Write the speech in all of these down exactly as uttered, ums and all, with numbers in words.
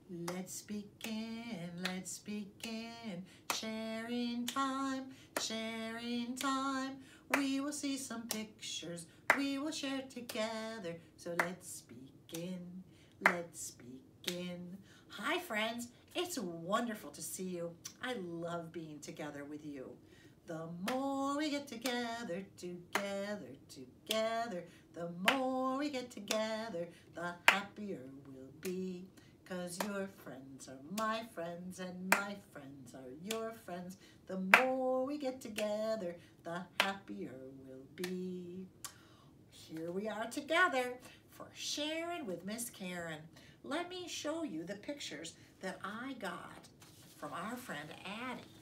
Let's begin, let's begin. Sharing time, sharing time. We will see some pictures, we will share together. So let's begin, let's begin. Hi friends, it's wonderful to see you. I love being together with you. The more we get together, together, together, the more we get together, the happier we'll be. 'Cause your friends are my friends and my friends are your friends. The more we get together, the happier we'll be. Here we are together for Sharing with Miss Karen. Let me show you the pictures that I got from our friend Addie.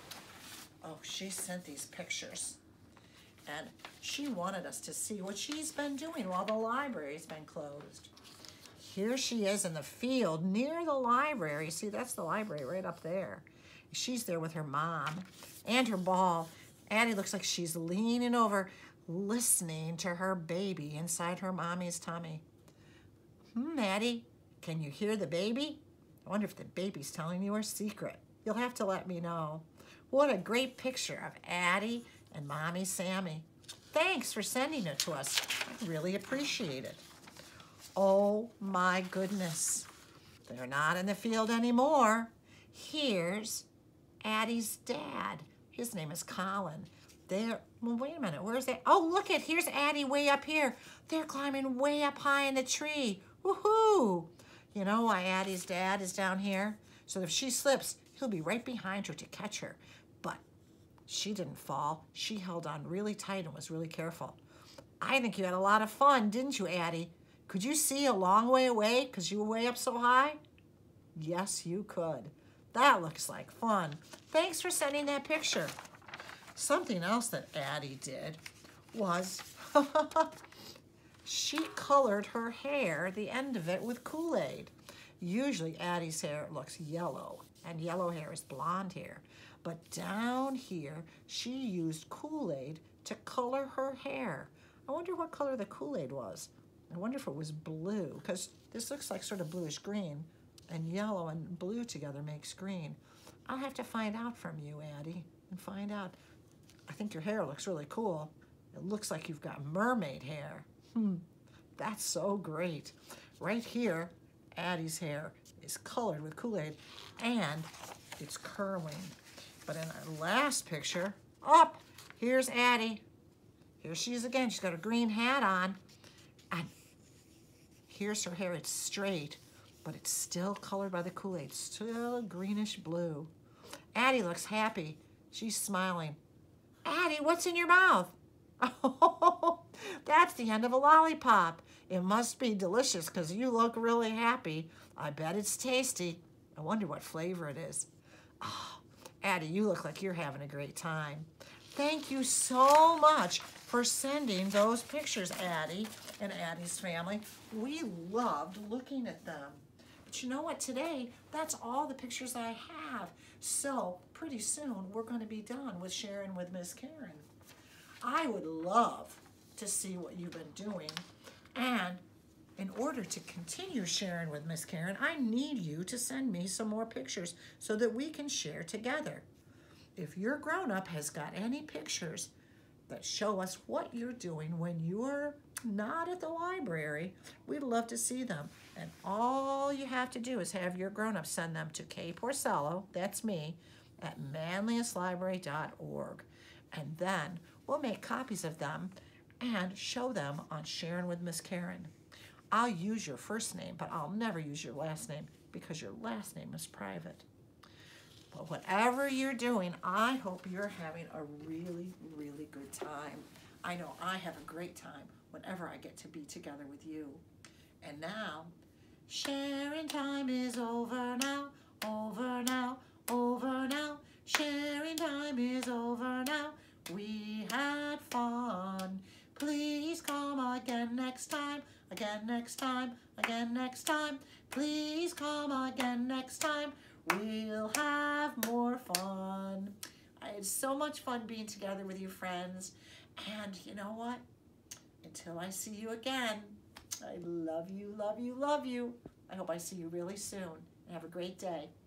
Oh, she sent these pictures. And she wanted us to see what she's been doing while the library's been closed. Here she is in the field near the library. See, that's the library right up there. She's there with her mom and her ball. Addie looks like she's leaning over, listening to her baby inside her mommy's tummy. Hmm, Addie, can you hear the baby? I wonder if the baby's telling you her secret. You'll have to let me know. What a great picture of Addie and Mommy Sammy. Thanks for sending it to us. I really appreciate it. Oh my goodness, they're not in the field anymore. Here's Addie's dad. His name is Colin. They're, well, wait a minute, where's that? Oh, look it, here's Addie way up here. They're climbing way up high in the tree. Woohoo! You know why Addie's dad is down here? So if she slips, he'll be right behind her to catch her. But she didn't fall. She held on really tight and was really careful. I think you had a lot of fun, didn't you, Addie? Could you see a long way away because you were way up so high? Yes, you could. That looks like fun. Thanks for sending that picture. Something else that Addie did was she colored her hair, the end of it, with Kool-Aid. Usually Addie's hair looks yellow, and yellow hair is blonde hair. But down here, she used Kool-Aid to color her hair. I wonder what color the Kool-Aid was. I wonder if it was blue, because this looks like sort of bluish green, and yellow and blue together makes green. I'll have to find out from you, Addie, and find out. I think your hair looks really cool. It looks like you've got mermaid hair. Hmm, that's so great. Right here, Addie's hair is colored with Kool-Aid, and it's curling. But in our last picture, up, here's Addie. Here she is again. She's got a green hat on. And here's her hair. It's straight, but it's still colored by the Kool-Aid. Still greenish blue. Addie looks happy. She's smiling. Addie, what's in your mouth? Oh, that's the end of a lollipop. It must be delicious because you look really happy. I bet it's tasty. I wonder what flavor it is. Oh, Addie, you look like you're having a great time. Thank you so much for sending those pictures, Addie and Addie's family. We loved looking at them. But you know what? Today, that's all the pictures I have. So pretty soon, we're going to be done with Sharing with Miss Karen. I would love to see what you've been doing. And in order to continue sharing with Miss Karen, I need you to send me some more pictures so that we can share together. If your grown-up has got any pictures that show us what you're doing when you're not at the library, we'd love to see them. And all you have to do is have your grown-up send them to K Porcello, that's me, at manliest library dot org. And then we'll make copies of them and show them on Sharing with Miss Karen. I'll use your first name, but I'll never use your last name because your last name is private. But whatever you're doing, I hope you're having a really, really good time. I know I have a great time whenever I get to be together with you. And now, sharing time is over now, over now, over now. Sharing time is over now. We had fun. Please come again next time, again next time, again next time. Please come again next time. We'll have more fun. I had so much fun being together with you, friends. And you know what? Until I see you again, I love you, love you, love you. I hope I see you really soon. Have a great day.